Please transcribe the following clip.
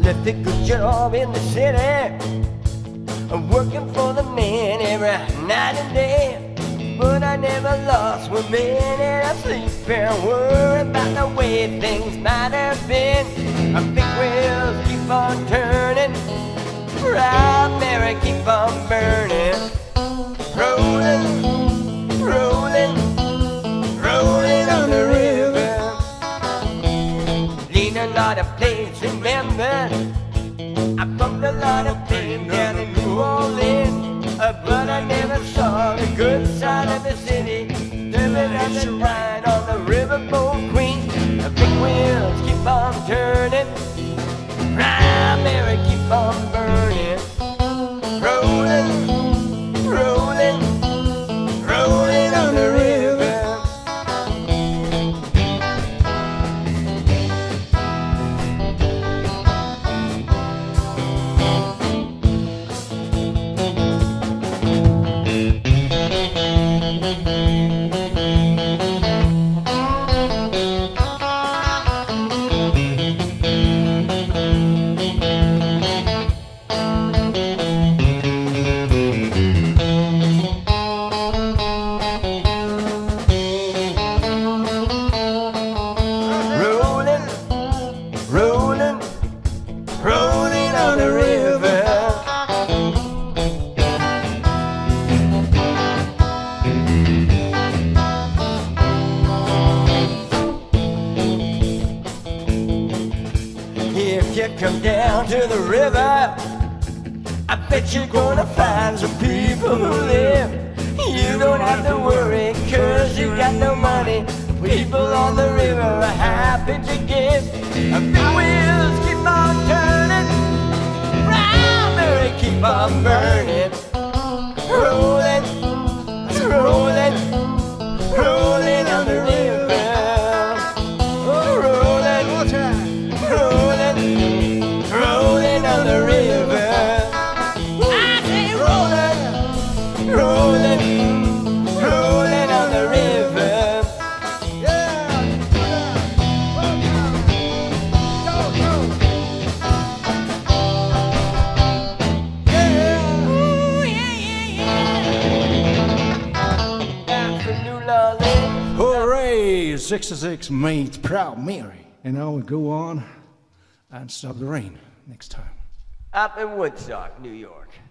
left a good job in the city, working for the man every night and day. But I never lost one minute of sleep and worry about the way things might have been. Big wheels keep on turning, primary keep on burning, rolling, rolling, rolling on the river. Lean a lot of planes, remember, I bumped a lot of planes down in New Orleans. But I never saw the good side of the city, living at the ride on the riverboat queen. The big wheels keep on turning, primary keep on burning, rolling, rolling, rolling on the river. Rolling, rolling on the river. If you come down to the river, I bet you're gonna find some people who live. You don't have to worry, 'cause you got no money. People on the river are happy to give. Big wheels keep on turning, primary keep on burning, rolling, rolling, rolling on the river. Rolling, rolling, rolling on the river. I say rolling, rolling, rolling on the river. Hooray! 66 means Proud Mary. And now we go on and stop the rain next time. Up in Woodstock, New York.